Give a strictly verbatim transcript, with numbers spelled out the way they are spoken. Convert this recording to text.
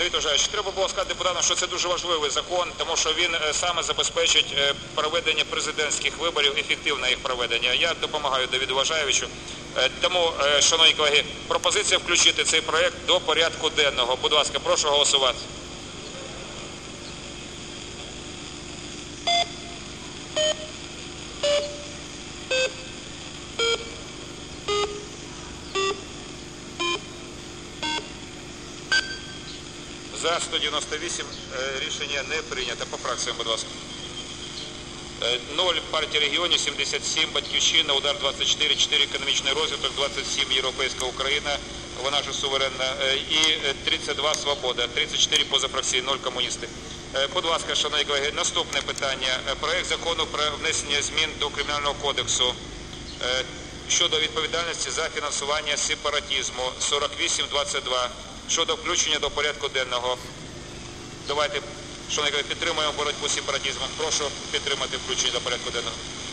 Давид Ожарович, треба було сказати депутатам, що це дуже важливий закон, тому що він саме забезпечить проведення президентських виборів, ефективне їх проведення. Я допомагаю Давиду Ожаровичу. Тому, шановні колеги, пропозиція включити цей проект до порядку денного. Будь ласка, прошу голосувати. За сто дев'яносто вісім рішення не прийнято. По фракціям, будь ласка. нуль партія регіонів, сімдесят сім Батьківщина, Удар двадцять чотири, чотири економічний розвиток, двадцять сім Європейська Україна, вона ж суверенна, і тридцять два Свобода, тридцять чотири позафракції, нуль комуністи. Будь ласка, шановні колеги, наступне питання. Проект закону про внесення змін до Кримінального кодексу щодо відповідальності за фінансування сепаратизму, сорок вісім двадцять два. Щодо включення до порядку денного. Давайте, шановні колеги, підтримуємо боротьбу з сепаратизмом. Прошу підтримати включення до порядку денного.